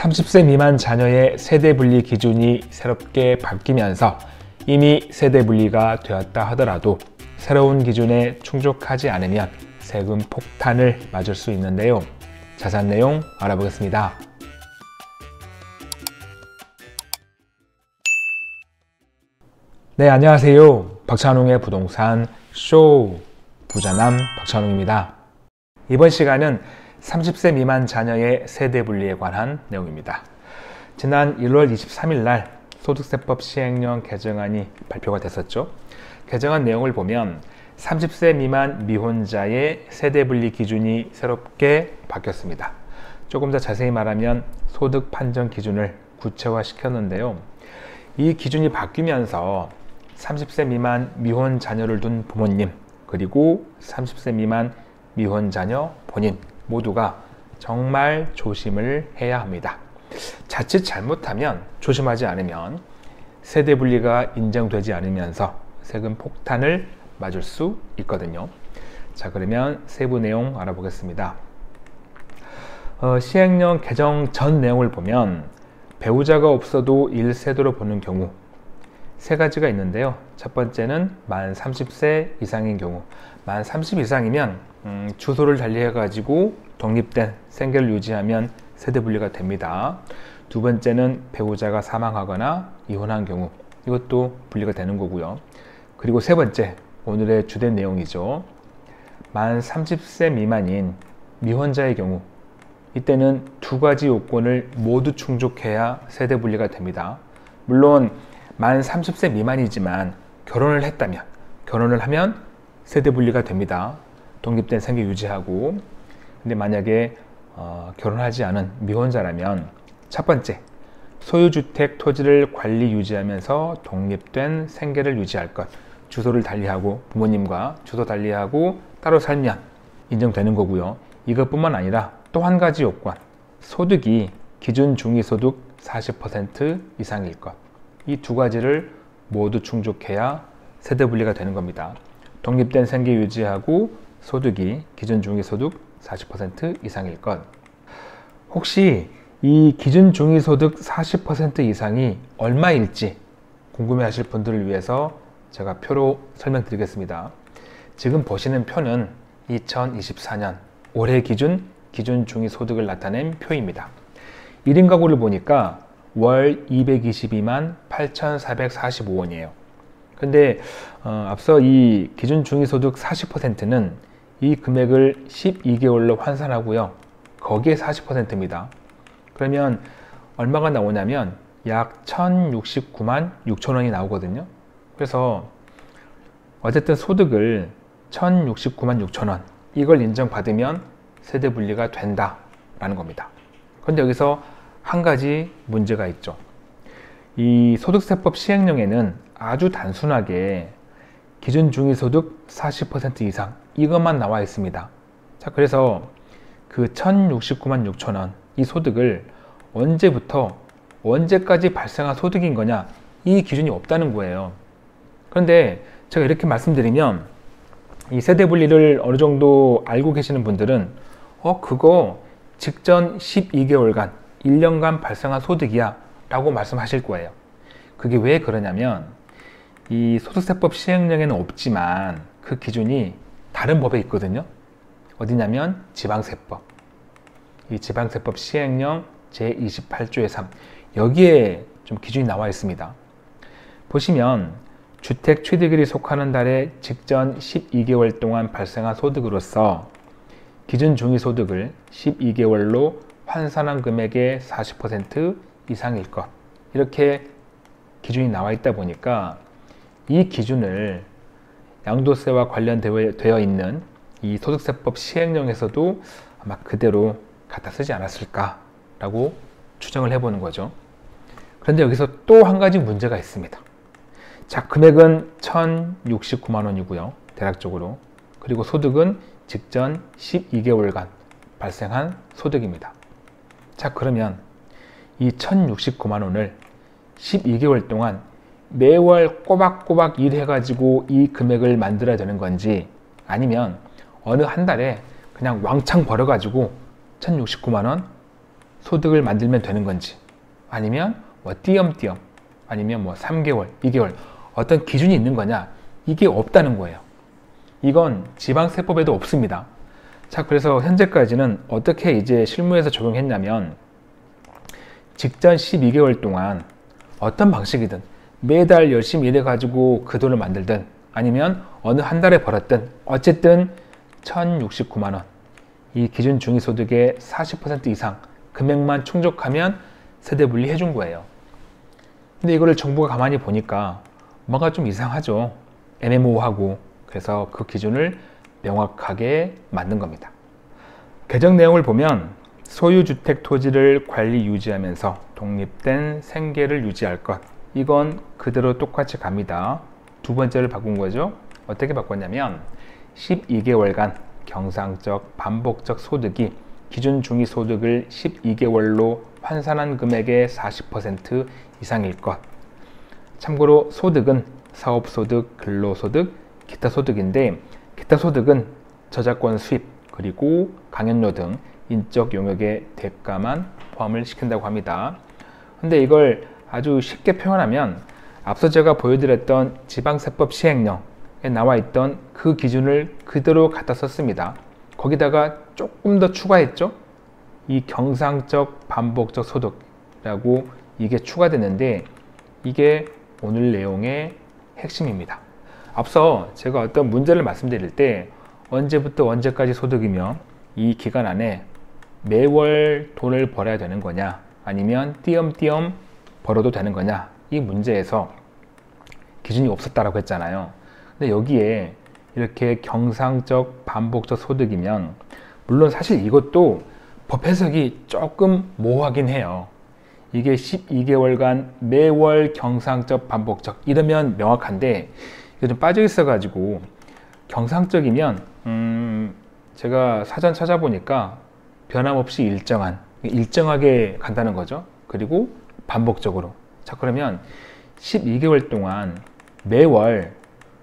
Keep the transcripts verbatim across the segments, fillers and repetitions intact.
삼십 세 미만 자녀의 세대분리 기준이 새롭게 바뀌면서 이미 세대분리가 되었다 하더라도 새로운 기준에 충족하지 않으면 세금 폭탄을 맞을 수 있는데요. 자세한 내용 알아보겠습니다. 네, 안녕하세요. 박찬웅의 부동산 쇼 부자남 박찬웅입니다. 이번 시간은 삼십 세 미만 자녀의 세대분리에 관한 내용입니다. 지난 일월 이십삼일 날 소득세법 시행령 개정안이 발표가 됐었죠. 개정안 내용을 보면 삼십 세 미만 미혼자의 세대분리 기준이 새롭게 바뀌었습니다. 조금 더 자세히 말하면 소득 판정 기준을 구체화시켰는데요. 이 기준이 바뀌면서 삼십 세 미만 미혼 자녀를 둔 부모님, 그리고 삼십 세 미만 미혼 자녀 본인 모두가 정말 조심을 해야 합니다. 자칫 잘못하면, 조심하지 않으면 세대 분리가 인정되지 않으면서 세금 폭탄을 맞을 수 있거든요. 자, 그러면 세부 내용 알아보겠습니다. 어, 시행령 개정 전 내용을 보면 배우자가 없어도 일 세대로 보는 경우 세 가지가 있는데요. 첫 번째는 만 삼십 세 이상인 경우, 만 삼십 이상이면 음, 주소를 달리해 가지고 독립된 생계를 유지하면 세대 분리가 됩니다. 두 번째는 배우자가 사망하거나 이혼한 경우, 이것도 분리가 되는 거고요. 그리고 세 번째, 오늘의 주된 내용이죠. 만 삼십 세 미만인 미혼자의 경우, 이때는 두 가지 요건을 모두 충족해야 세대 분리가 됩니다. 물론 만 삼십 세 미만이지만 결혼을 했다면, 결혼을 하면 세대 분리가 됩니다. 독립된 생계 유지하고. 근데 만약에 어, 결혼하지 않은 미혼자라면 첫 번째, 소유주택 토지를 관리 유지하면서 독립된 생계를 유지할 것, 주소를 달리하고 부모님과 주소 달리하고 따로 살면 인정되는 거고요. 이것뿐만 아니라 또 한 가지 요건, 소득이 기준 중위소득 사십 퍼센트 이상일 것. 이 두 가지를 모두 충족해야 세대 분리가 되는 겁니다. 독립된 생계 유지하고 소득이 기준 중위소득 사십 퍼센트 이상일 것. 혹시 이 기준 중위소득 사십 퍼센트 이상이 얼마일지 궁금해 하실 분들을 위해서 제가 표로 설명드리겠습니다. 지금 보시는 표는 이천이십사 년 올해 기준 기준 중위소득을 나타낸 표입니다. 일 인 가구를 보니까 월 이백이십이만 팔천사백사십오 원이에요. 근데 어, 앞서 이 기준 중위소득 사십 퍼센트는 이 금액을 십이 개월로 환산하고요. 거기에 사십 퍼센트입니다. 그러면 얼마가 나오냐면 약 천육십구만 육천 원이 나오거든요. 그래서 어쨌든 소득을 천육십구만 육천 원, 이걸 인정받으면 세대 분리가 된다라는 겁니다. 그런데 여기서 한 가지 문제가 있죠. 이 소득세법 시행령에는 아주 단순하게 기준 중위소득 사십 퍼센트 이상, 이것만 나와 있습니다. 자, 그래서 그 천육십구만 육천 원, 이 소득을 언제부터 언제까지 발생한 소득인 거냐, 이 기준이 없다는 거예요. 그런데 제가 이렇게 말씀드리면 이 세대 분리를 어느 정도 알고 계시는 분들은 어 그거 직전 십이 개월간, 일 년간 발생한 소득이야 라고 말씀하실 거예요. 그게 왜 그러냐면 이 소득세법 시행령에는 없지만 그 기준이 다른 법에 있거든요. 어디냐면 지방세법. 이 지방세법 시행령 제이십팔 조의 삼, 여기에 좀 기준이 나와 있습니다. 보시면 주택 취득일이 속하는 달에 직전 십이 개월 동안 발생한 소득으로서 기준 중위소득을 십이 개월로 환산한 금액의 사십 퍼센트 이상일 것, 이렇게 기준이 나와 있다 보니까 이 기준을 양도세와 관련되어 있는 이 소득세법 시행령에서도 아마 그대로 갖다 쓰지 않았을까라고 추정을 해보는 거죠. 그런데 여기서 또 한 가지 문제가 있습니다. 자, 금액은 천육십구만 원이고요. 대략적으로. 그리고 소득은 직전 십이 개월간 발생한 소득입니다. 자, 그러면 이 천육십구만 원을 십이 개월 동안 매월 꼬박꼬박 일해가지고 이 금액을 만들어야 되는 건지, 아니면 어느 한 달에 그냥 왕창 벌어가지고 천육십구만 원 소득을 만들면 되는 건지, 아니면 뭐 띄엄띄엄, 아니면 뭐 삼 개월, 이 개월 어떤 기준이 있는 거냐, 이게 없다는 거예요. 이건 지방세법에도 없습니다. 자, 그래서 현재까지는 어떻게 이제 실무에서 적용했냐면, 직전 십이 개월 동안 어떤 방식이든 매달 열심히 일해가지고 그 돈을 만들든, 아니면 어느 한 달에 벌었든, 어쨌든 천육십구만 원, 이 기준 중위소득의 사십 퍼센트 이상 금액만 충족하면 세대분리 해준 거예요. 근데 이거를 정부가 가만히 보니까 뭔가 좀 이상하죠. 애매모호하고. 그래서 그 기준을 명확하게 만든 겁니다. 개정 내용을 보면 소유주택 토지를 관리 유지하면서 독립된 생계를 유지할 것, 이건 그대로 똑같이 갑니다. 두 번째를 바꾼 거죠. 어떻게 바꿨냐면 십이 개월간 경상적 반복적 소득이 기준 중위소득을 십이 개월로 환산한 금액의 사십 퍼센트 이상일 것. 참고로 소득은 사업소득, 근로소득, 기타소득인데, 기타소득은 저작권 수입, 그리고 강연료 등 인적 용역의 대가만 포함을 시킨다고 합니다. 근데 이걸 아주 쉽게 표현하면 앞서 제가 보여드렸던 지방세법 시행령에 나와 있던 그 기준을 그대로 갖다 썼습니다. 거기다가 조금 더 추가했죠. 이 경상적 반복적 소득이라고 이게 추가됐는데, 이게 오늘 내용의 핵심입니다. 앞서 제가 어떤 문제를 말씀드릴 때 언제부터 언제까지 소득이며 이 기간 안에 매월 돈을 벌어야 되는 거냐, 아니면 띄엄띄엄 벌어도 되는 거냐, 이 문제에서 기준이 없었다라고 했잖아요. 근데 여기에 이렇게 경상적 반복적 소득이면, 물론 사실 이것도 법 해석이 조금 모호하긴 해요. 이게 십이 개월간 매월 경상적 반복적 이러면 명확한데, 이거 좀 빠져 있어 가지고 경상적이면 음 제가 사전 찾아보니까 변함없이 일정한, 일정하게 간다는 거죠. 그리고 반복적으로. 자, 그러면 십이 개월 동안 매월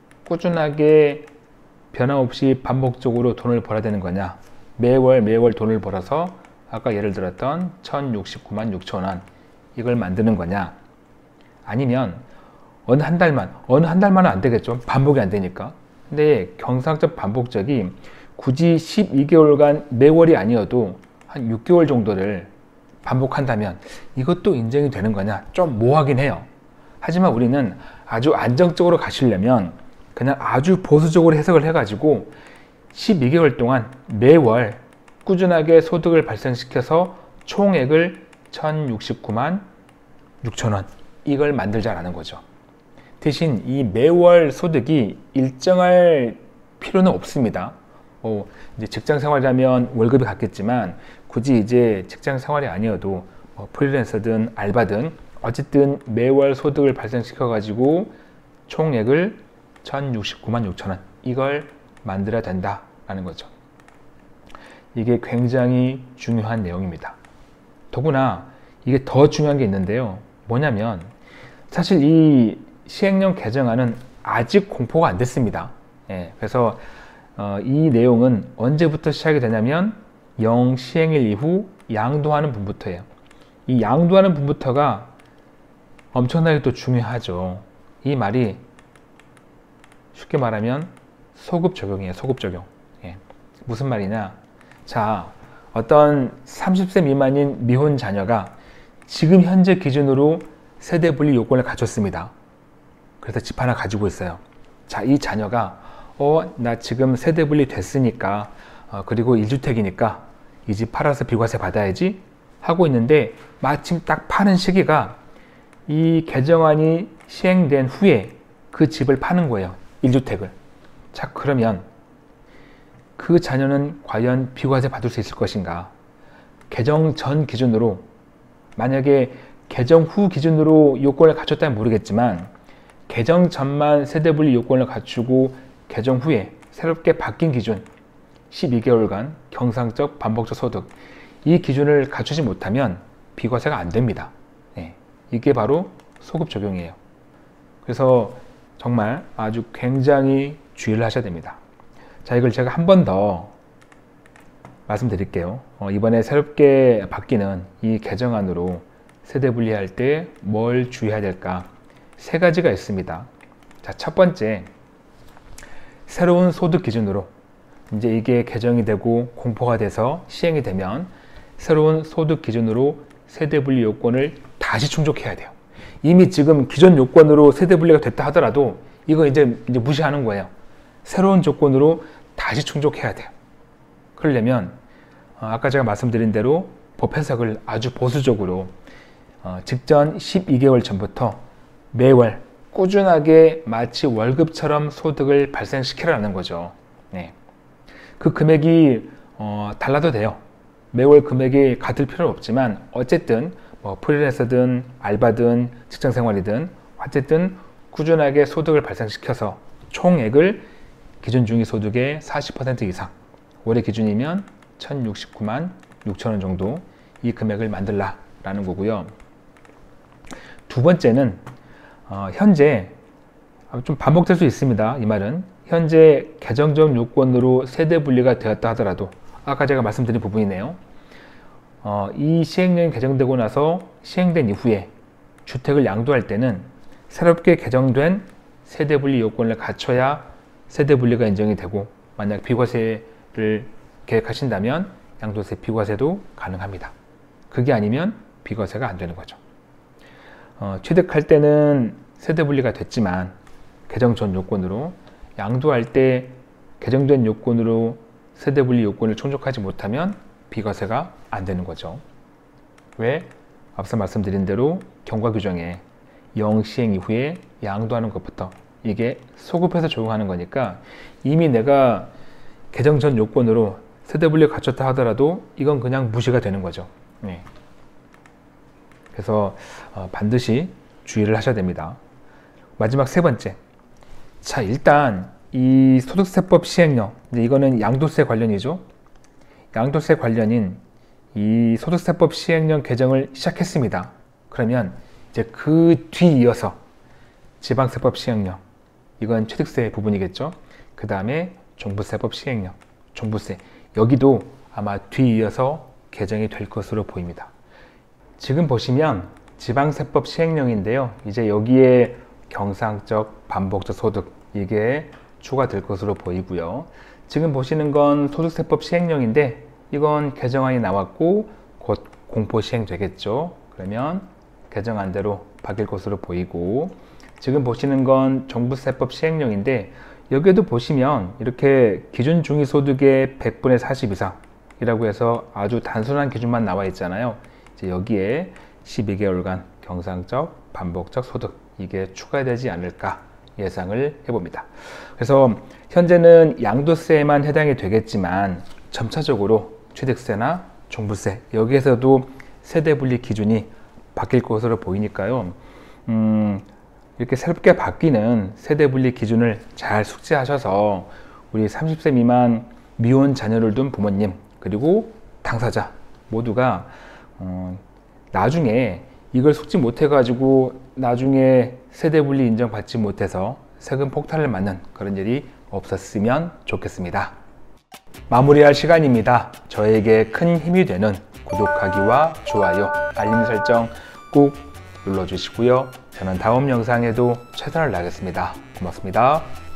꾸준하게 변함없이 반복적으로 돈을 벌어야 되는 거냐, 매월 매월 돈을 벌어서 아까 예를 들었던 천육십구만 육천 원 이걸 만드는 거냐, 아니면 어느 한 달만, 어느 한 달만은 안 되겠죠. 반복이 안 되니까. 근데 경상적 반복적이 굳이 십이 개월간 매월이 아니어도 한 육 개월 정도를 반복한다면 이것도 인정이 되는 거냐, 좀 모호하긴 해요. 하지만 우리는 아주 안정적으로 가시려면 그냥 아주 보수적으로 해석을 해가지고 십이 개월 동안 매월 꾸준하게 소득을 발생시켜서 총액을 천육십구만 육천 원 이걸 만들자라는 거죠. 대신 이 매월 소득이 일정할 필요는 없습니다. 어, 이제 직장 생활이라면 월급이 같겠지만 굳이 이제 직장 생활이 아니어도 뭐 프리랜서든 알바든 어쨌든 매월 소득을 발생시켜 가지고 총액을 천육십구만 육천 원 이걸 만들어야 된다라는 거죠. 이게 굉장히 중요한 내용입니다. 더구나 이게 더 중요한 게 있는데요. 뭐냐면 사실 이 시행령 개정안은 아직 공포가 안 됐습니다. 예, 그래서 어, 이 내용은 언제부터 시작이 되냐면 영 시행일 이후 양도하는 분부터예요. 이 양도하는 분부터가 엄청나게 또 중요하죠. 이 말이 쉽게 말하면 소급 적용이에요. 소급 적용. 예, 무슨 말이냐? 자, 어떤 삼십 세 미만인 미혼 자녀가 지금 현재 기준으로 세대 분리 요건을 갖췄습니다. 그래서 집 하나 가지고 있어요. 자, 이 자녀가 어, 나 지금 세대 분리 됐으니까 어, 그리고 일 주택이니까 이 집 팔아서 비과세 받아야지 하고 있는데, 마침 딱 파는 시기가 이 개정안이 시행된 후에 그 집을 파는 거예요. 일 주택을. 자, 그러면 그 자녀는 과연 비과세 받을 수 있을 것인가? 개정 전 기준으로, 만약에 개정 후 기준으로 요건을 갖췄다면 모르겠지만 개정 전만 세대분리 요건을 갖추고 개정 후에 새롭게 바뀐 기준 십이 개월간 경상적 반복적 소득, 이 기준을 갖추지 못하면 비과세가 안 됩니다. 네, 이게 바로 소급 적용이에요. 그래서 정말 아주 굉장히 주의를 하셔야 됩니다. 자, 이걸 제가 한 번 더 말씀드릴게요. 어, 이번에 새롭게 바뀌는 이 개정안으로 세대 분리할 때 뭘 주의해야 될까? 세 가지가 있습니다. 자, 첫 번째, 새로운 소득 기준으로 이제 이게 개정이 되고 공포가 돼서 시행이 되면 새로운 소득 기준으로 세대 분리 요건을 다시 충족해야 돼요. 이미 지금 기존 요건으로 세대 분리가 됐다 하더라도 이거 이제, 이제 무시하는 거예요. 새로운 조건으로 다시 충족해야 돼요. 그러려면 어, 아까 제가 말씀드린 대로 법 해석을 아주 보수적으로 어, 직전 십이 개월 전부터 매월 꾸준하게 마치 월급처럼 소득을 발생시키라는 거죠. 네. 그 금액이 어, 달라도 돼요. 매월 금액이 같을 필요는 없지만 어쨌든 뭐 프리랜서든 알바든 직장생활이든 어쨌든 꾸준하게 소득을 발생시켜서 총액을 기준 중위소득의 사십 퍼센트 이상, 올해 기준이면 천육십구만 육천 원 정도 이 금액을 만들라라는 거고요. 두 번째는 어, 현재 좀 반복될 수 있습니다. 이 말은 현재 개정적 요건으로 세대 분리가 되었다 하더라도 아까 제가 말씀드린 부분이네요. 어, 이 시행령이 개정되고 나서 시행된 이후에 주택을 양도할 때는 새롭게 개정된 세대 분리 요건을 갖춰야 세대 분리가 인정이 되고, 만약 비과세를 계획하신다면 양도세 비과세도 가능합니다. 그게 아니면 비과세가 안 되는 거죠. 어, 취득할 때는 세대 분리가 됐지만 개정 전 요건으로, 양도할 때 개정된 요건으로 세대 분리 요건을 충족하지 못하면 비과세가 안 되는 거죠. 왜? 앞서 말씀드린 대로 경과 규정에 영 시행 이후에 양도하는 것부터 이게 소급해서 적용하는 거니까 이미 내가 개정 전 요건으로 세대 분리를 갖췄다 하더라도 이건 그냥 무시가 되는 거죠. 네. 그래서 어, 반드시 주의를 하셔야 됩니다. 마지막 세 번째. 자, 일단 이 소득세법 시행령, 이제 이거는 양도세 관련이죠. 양도세 관련인 이 소득세법 시행령 개정을 시작했습니다. 그러면 이제 그 뒤 이어서 지방세법 시행령, 이건 취득세 부분이겠죠. 그 다음에 종부세법 시행령, 종부세, 여기도 아마 뒤 이어서 개정이 될 것으로 보입니다. 지금 보시면 지방세법 시행령인데요. 이제 여기에 경상적, 반복적 소득, 이게 추가될 것으로 보이고요. 지금 보시는 건 소득세법 시행령인데 이건 개정안이 나왔고 곧 공포 시행되겠죠. 그러면 개정안대로 바뀔 것으로 보이고, 지금 보시는 건 종부세법 시행령인데 여기에도 보시면 이렇게 기준 중위소득의 백분의 사십 이상이라고 해서 아주 단순한 기준만 나와 있잖아요. 이제 여기에 십이 개월간 경상적, 반복적 소득, 이게 추가되지 않을까 예상을 해봅니다. 그래서 현재는 양도세에만 해당이 되겠지만 점차적으로 취득세나 종부세, 여기에서도 세대분리 기준이 바뀔 것으로 보이니까요. 음, 이렇게 새롭게 바뀌는 세대분리 기준을 잘 숙지하셔서 우리 삼십 세 미만 미혼 자녀를 둔 부모님, 그리고 당사자 모두가 어, 나중에 이걸 숙지 못해 가지고 나중에 세대분리 인정받지 못해서 세금 폭탄을 맞는 그런 일이 없었으면 좋겠습니다. 마무리할 시간입니다. 저에게 큰 힘이 되는 구독하기와 좋아요, 알림 설정 꼭 눌러주시고요. 저는 다음 영상에도 최선을 다하겠습니다. 고맙습니다.